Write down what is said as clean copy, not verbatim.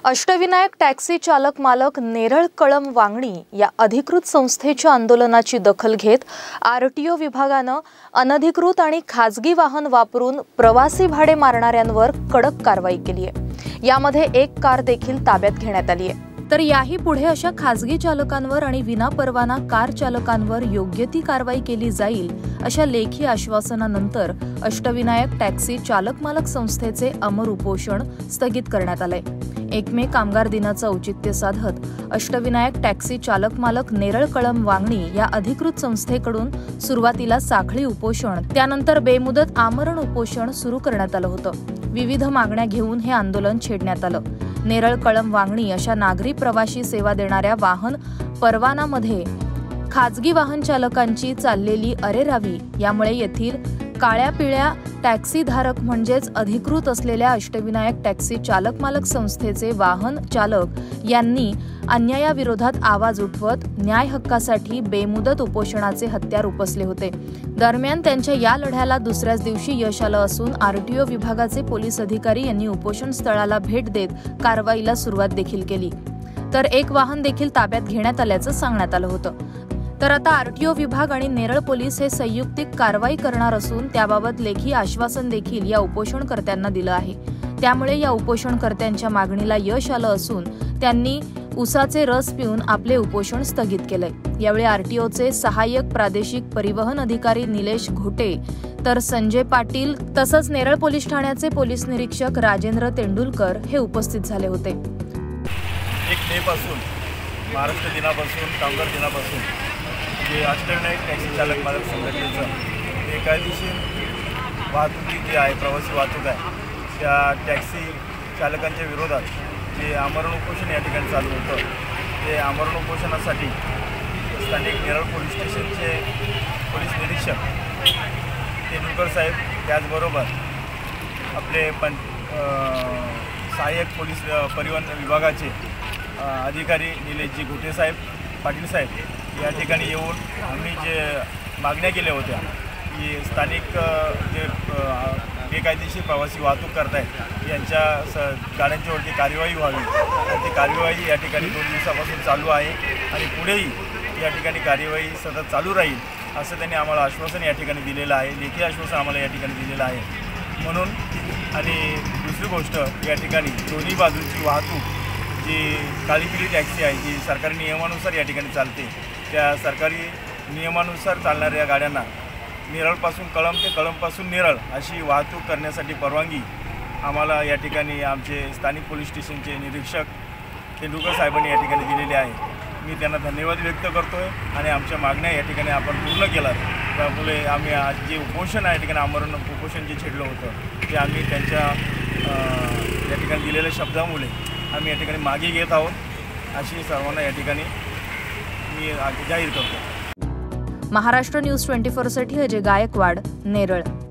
Ashtavinayak taxi चालक मालक नेरळ कळम वांगणी या अधिकृत संस्थेच्या आंदोलनाची दखल घेत आरटीओ विभागाने अनधिकृत आणि खाजगी वाहन वापरून प्रवासी भाडे मारणाऱ्यांवर कडक कारवाई केली आहे। यामध्ये एक कार देखील ताब्यात घेण्यात आली आहे। तर याही पुढे अशा खाजगी चालकांवर आणि विनापरवाना कार चालकांवर योग्य ती कारवाई केली जाईल अशा लेखी आश्वासनानंतर अष्टविनायक टॅक्सी चालक मालक संस्थेचे अमर उपोषण स्थगित करण्यात आले। 1 मे कामगार दिनाचं औचित्य साधत अष्टविनायक टॅक्सी चालक मालक नेरळ कळम वांगणी या अधिकृत संस्थेकडून सुरुवातीला साखळी उपोषण, त्यानंतर बेमुदत आमरण उपोषण सुरू करण्यात आलं होतं। विविध मागण्या घेऊन हे आंदोलन छेडण्यात आलं। नेरळ कळम वांगणी अशा नागरी प्रवासी सेवा देणाऱ्या वाहन परवानामध्ये खाजगी वाहन चालकांची चाललेली अरेरावी यामुळे येथील काळ्या पिळ्या टॅक्सी धारक म्हणजेच अधिकृत असलेल्या अष्टविनायक टॅक्सी चालक मालक संस्थेचे वाहन चालक यांनी अन्यायाविरोधात आवाज उठवत न्याय हक्कासाठी बेमुदत उपोषणाचे हत्यार उपसले होते। दरम्यान त्यांच्या या लढ्याला दुसऱ्याच दिवशी यश आलं असून आरटीओ विभागाचे पोलीस अधिकारी यांनी उपोषण स्थळाला भेट देत कारवाईला सुरुवात देखील केली। तर एक वाहन देखील ताब्यात घेण्यात आल्याचं सांगण्यात आलं होतं। तर आता आरटीओ विभाग आणि नेरळ पोलीस हे संयुक्तिक कारवाई करणार असून त्याबाबत लेखी आश्वासन देखील या उपोषणकर्त्यांना दिलं आहे। त्यामुळे या उपोषणकर्त्यांच्या मागणीला यश आलं असून त्यांनी उसाचे रस पिऊन आपले उपोषण स्थगित केलंय। यावेळी आरटीओचे सहाय्यक प्रादेशिक परिवहन अधिकारी निलेश घोटे तर संजय पाटील तसंच नेरळ पोलीस ठाण्याचे पोलीस निरीक्षक राजेंद्र तेंडुलकर हे उपस्थित झाले होते। 1 मे पासून महाराष्ट्र दिनापासून कामगार दिनापासून जे अष्टविनायक टॅक्सी चालक मालक संघटनेचं बेकायदेशीर वाहतुकी जी आहे, प्रवासी वाहतूक आहे, त्या टॅक्सी चालकांच्या विरोधात जे आमरण उपोषण या ठिकाणी चालू होतं, ते आमरण उपोषणासाठी स्थानिक नेरळ पोलीस स्टेशनचे पोलीस निरीक्षक तेंडुलकर साहेब, त्याचबरोबर आपले सहाय्यक पोलीस परिवहन विभागाचे अधिकारी निलेशजी घोटे साहेब, पाटील साहेब या ठिकाणी येऊन आम्ही जे मागण्या केल्या होत्या की स्थानिक जे बेकायदेशीर प्रवासी वाहतूक करतायत यांच्या गाड्यांच्यावरती कार्यवाही व्हावी, आणि ती कार्यवाही या ठिकाणी 2 दिवसापासून चालू आहे आणि पुढेही या ठिकाणी कार्यवाही सतत चालू राहील असं त्यांनी आम्हाला आश्वासन या ठिकाणी दिलेलं आहे, लेखी आश्वासन आम्हाला या ठिकाणी दिलेलं आहे। म्हणून आणि दुसरी गोष्ट, या ठिकाणी दोन्ही बाजूची वाहतूक जी काळी पिळी टॅक्सी आहे, जी सरकारी नियमानुसार या ठिकाणी चालते, त्या सरकारी नियमानुसार चालणाऱ्या गाड्यांना नेरळपासून कळम ते कळमपासून नेरळ अशी वाहतूक करण्यासाठी परवानगी आम्हाला या ठिकाणी आमचे स्थानिक पोलीस स्टेशनचे निरीक्षक तेंडुलकर साहेबांनी या ठिकाणी दिलेले आहे। मी त्यांना धन्यवाद व्यक्त करतो आहे आणि आमच्या मागण्या या ठिकाणी आपण पूर्ण केला। त्यामुळे आम्ही आज जे उपोषण या ठिकाणी आमरण उपोषण जे छेडलं होतं ते आम्ही त्यांच्या या ठिकाणी दिलेल्या शब्दामुळे आम्ही या ठिकाणी मागे घेत आहोत अशी सर्वांना या ठिकाणी मी जाहीर करतो। महाराष्ट्र न्यूज 24 साठी अजय गायकवाड, नेरळ।